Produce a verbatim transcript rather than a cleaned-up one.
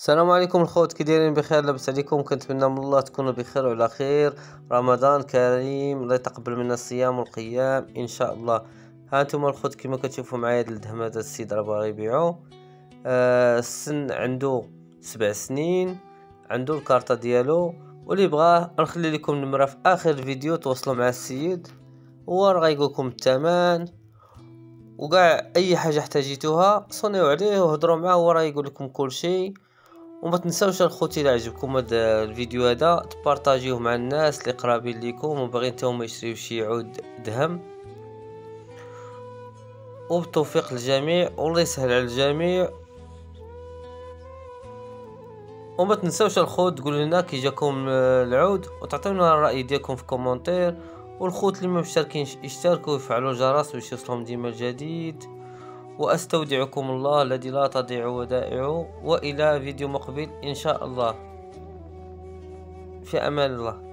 السلام عليكم الخوت، كي دايرين؟ بخير؟ لاباس عليكم؟ كنتمنى من الله تكونوا بخير وعلى خير. رمضان كريم، الله يتقبل منا الصيام والقيام ان شاء الله. ها انتم الخوت كما كتشوفوا معايا هاد الدهم، هذا السيد راه باغي يبيعو. آه السن عنده سبع سنين، عنده الكارطة ديالو، واللي بغاه نخلي لكم النمرة في اخر الفيديو، تواصلوا مع السيد هو راه غايقول لكم الثمن وكاع اي حاجه احتاجيتوها. صونيو عليه وهضروا معاه، هو راه يقول لكم كل شيء. وما تنساوش الخوتي الا عجبكم هذا الفيديو هذا تبارطاجيوه مع الناس اللي قرابين ليكم وباغيين حتى يشريو شي عود دهم. وبالتوفيق للجميع، والله يسهل على الجميع. وما تنساوش الخوت تقولوا لنا كي جاكم العود وتعطيونا الراي ديالكم في كومونتير. والخوت اللي ما مشتركين يشتركوا ويفعلوا الجرس باش يوصلهم ديما الجديد. واستودعكم الله الذي لا تضيع ودائعه، والى فيديو مقبل ان شاء الله. في امان الله.